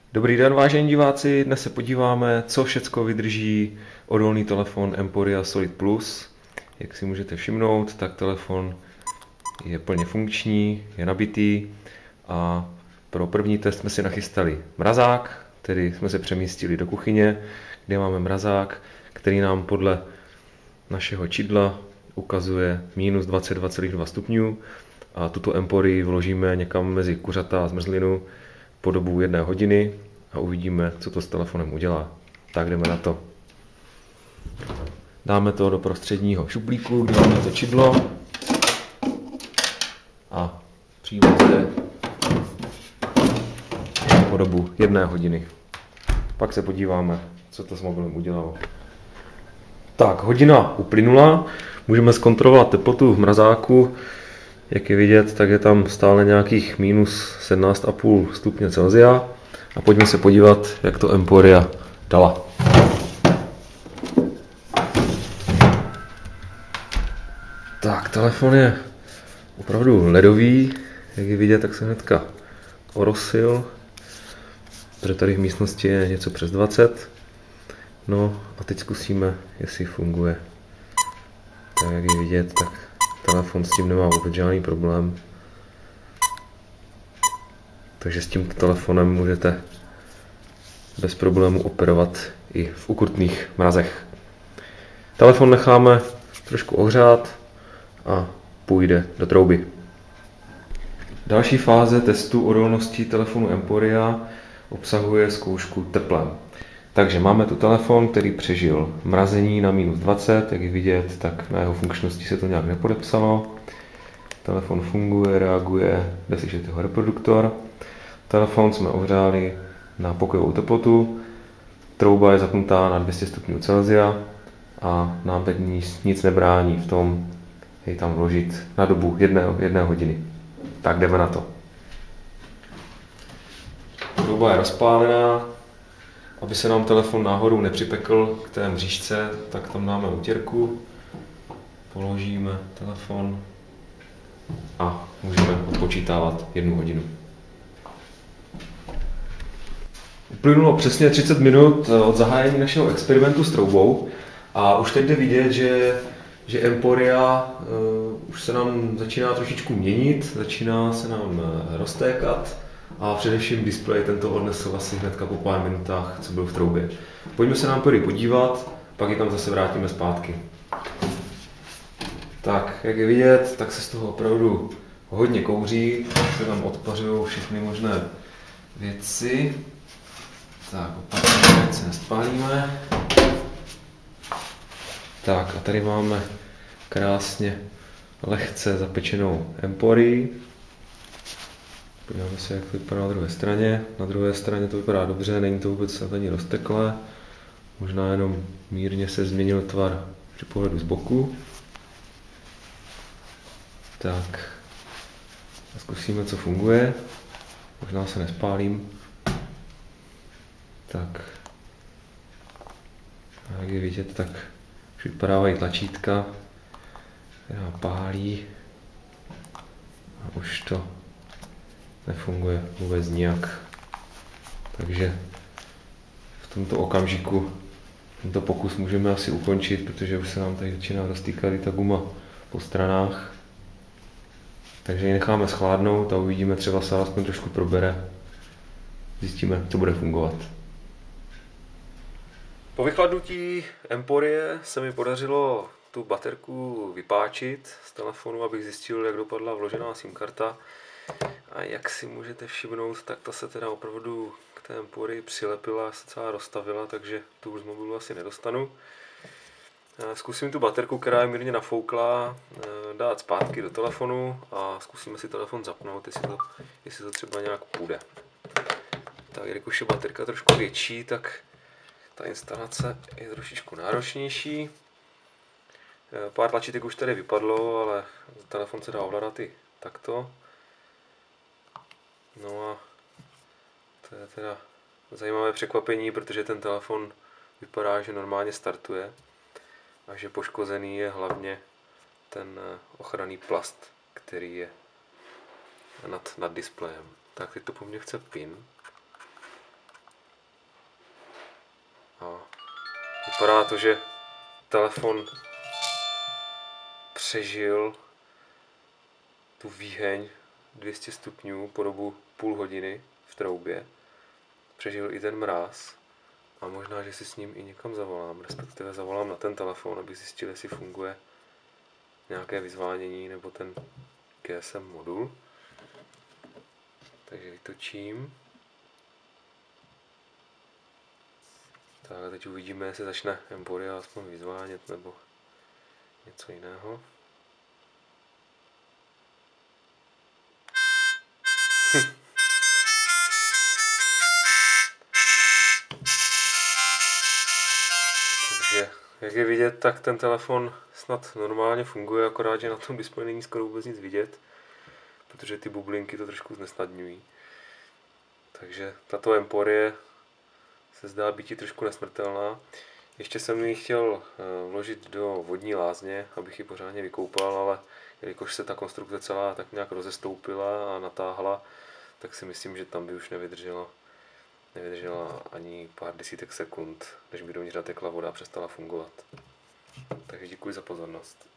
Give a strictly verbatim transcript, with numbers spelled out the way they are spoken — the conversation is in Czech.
Dobrý den, vážení diváci, dnes se podíváme, co všecko vydrží odolný telefon Emporia Solid Plus. Jak si můžete všimnout, tak telefon je plně funkční, je nabitý a pro první test jsme si nachystali mrazák, tedy jsme se přemístili do kuchyně, kde máme mrazák, který nám podle našeho čidla ukazuje minus dvacet dva celá dva stupňů a tuto Emporii vložíme někam mezi kuřata a zmrzlinu po dobu jedné hodiny a uvidíme, co to s telefonem udělá. Tak jdeme na to. Dáme to do prostředního šuplíku, kde máme to čidlo a přímo zde po dobu jedné hodiny. Pak se podíváme, co to s mobilem udělalo. Tak, hodina uplynula, můžeme zkontrolovat teplotu v mrazáku. Jak je vidět, tak je tam stále nějakých minus sedmnáct celá pět stupně Celsia. A pojďme se podívat, jak to Emporia dala. Tak, telefon je opravdu ledový. Jak je vidět, tak se hnedka orosil. Protože tady v místnosti je něco přes dvacet. No a teď zkusíme, jestli funguje. Tak jak je vidět, tak telefon s tím nemá vůbec žádný problém. Takže s tímto telefonem můžete bez problému operovat i v ukrutných mrazech. Telefon necháme trošku ohřát a půjde do trouby. Další fáze testu odolnosti telefonu Emporia obsahuje zkoušku teplem. Takže máme tu telefon, který přežil mrazení na minus dvacet, jak je vidět, tak na jeho funkčnosti se to nějak nepodepsalo. Telefon funguje, reaguje, jde slyšet jeho reproduktor. Telefon jsme ohřáli na pokojovou teplotu, trouba je zapnutá na dvě stě stupňů Celsia a nám teď nic nebrání v tom jej tam vložit na dobu jedné, jedné hodiny. Tak jdeme na to. Trouba je rozpálená, aby se nám telefon náhodou nepřipekl k té mřížce, tak tam dáme utěrku, položíme telefon a můžeme odpočítávat jednu hodinu. Uplynulo přesně třicet minut od zahájení našeho experimentu s troubou a už teď jde vidět, že, že Emporia uh, už se nám začíná trošičku měnit, začíná se nám roztékat a především displej tento odnesl asi hnedka po pár minutách, co byl v troubě. Pojďme se nám Emporii podívat, pak ji tam zase vrátíme zpátky. Tak, jak je vidět, tak se z toho opravdu hodně kouří, se tam odpařují všechny možné věci. Tak, opatrně, se nespálíme. Tak a tady máme krásně lehce zapečenou Emporii. Podíváme se, jak to vypadá na druhé straně. Na druhé straně to vypadá dobře, není to vůbec ani rozteklé. Možná jenom mírně se změnil tvar při pohledu z boku. Tak, a zkusíme, co funguje. Možná se nespálím. Tak, a jak je vidět, tak už vypadávají tlačítka, která pálí a už to nefunguje vůbec nijak. Takže v tomto okamžiku tento pokus můžeme asi ukončit, protože už se nám tady začíná roztýkat i ta guma po stranách. Takže ji necháme schladnout a uvidíme, třeba se aspoň trošku probere. Zjistíme, co bude fungovat. Po vychladnutí Emporie se mi podařilo tu baterku vypáčit z telefonu, abych zjistil, jak dopadla vložená SIM karta. A jak si můžete všimnout, tak ta se teda opravdu k té Emporii přilepila, se celá rozstavila, takže tu už z mobilu asi nedostanu. Zkusím tu baterku, která je mírně nafouklá, dát zpátky do telefonu a zkusíme si telefon zapnout, jestli to, jestli to třeba nějak půjde. Tak, jelikož je baterka trošku větší, tak ta instalace je trošičku náročnější. Pár tlačítek už tady vypadlo, ale telefon se dá ovládat i takto. No a to je teda zajímavé překvapení, protože ten telefon vypadá, že normálně startuje a že poškozený je hlavně ten ochranný plast, který je nad, nad displejem. Tak teď to po mně chce pin. Vypadá to, že telefon přežil tu výheň dvě stě stupňů po dobu půl hodiny v troubě. Přežil i ten mráz a možná, že si s ním i někam zavolám, respektive zavolám na ten telefon, abych zjistil, jestli funguje nějaké vyzvánění nebo ten G S M modul. Takže vytočím. Tak a teď uvidíme, jestli začne Emporia aspoň vyzvánět nebo něco jiného. Takže, jak je vidět, tak ten telefon snad normálně funguje, akorát, že na tom displeji není skoro vůbec nic vidět, protože ty bublinky to trošku znesnadňují. Takže tato Emporie se zdá být i trošku nesmrtelná. Ještě jsem ji chtěl vložit do vodní lázně, abych ji pořádně vykoupal, ale jelikož se ta konstrukce celá tak nějak rozestoupila a natáhla, tak si myslím, že tam by už nevydržela, nevydržela ani pár desítek sekund, než by do ní zatekla voda a přestala fungovat. Takže děkuji za pozornost.